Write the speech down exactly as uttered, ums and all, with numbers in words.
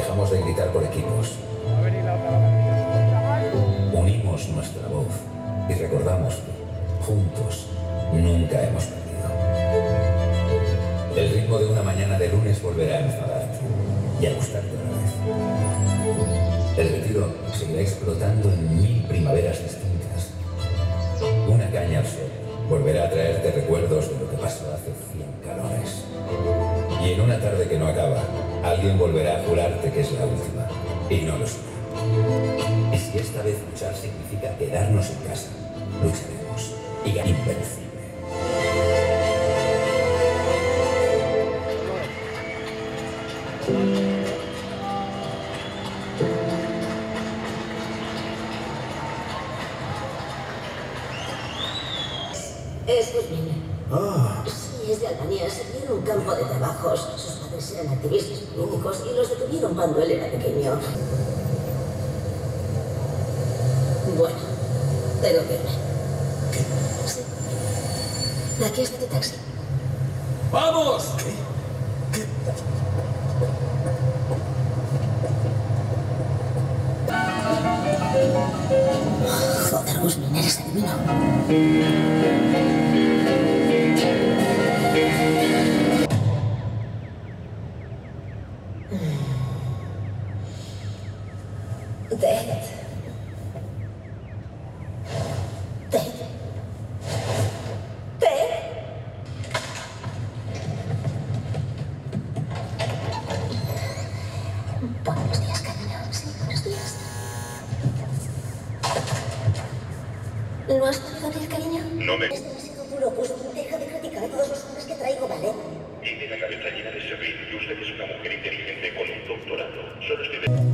Dejamos de gritar por equipos. Unimos nuestra voz y recordamos que, juntos, nunca hemos perdido. El ritmo de una mañana de lunes volverá a enfadarte y a gustarte otra vez. El retiro seguirá explotando en mil primaveras distintas. Una caña al sol volverá a traerte recuerdos de lo que pasó hace cien calores. Y en una tarde que no acaba, alguien volverá a jurarte que es la última, y no lo será. Y si esta vez luchar significa quedarnos en casa, lucharemos y ganar invencible. Es Kuzmin. Ah. Sí, es de Albania. Se vieron un campo de trabajos. Sus padres eran activistas políticos y los detuvieron cuando él era pequeño. Bueno, tengo que irme. ¿Qué? Sí. Aquí está tu taxi. ¡Vamos! ¿Qué? ¿Qué? Joder, Kuzmin, eres adivino. Ted. Ted. Ted. Buenos días, cariño. Sí, buenos días. ¿No has podido abrir, cariño? No me... Esto ha sido duro, pues deja de criticar a todos los hombres que traigo, ¿vale? Tiene la cabeza llena de servir y usted es una mujer inteligente con un doctorado. Solo estoy de...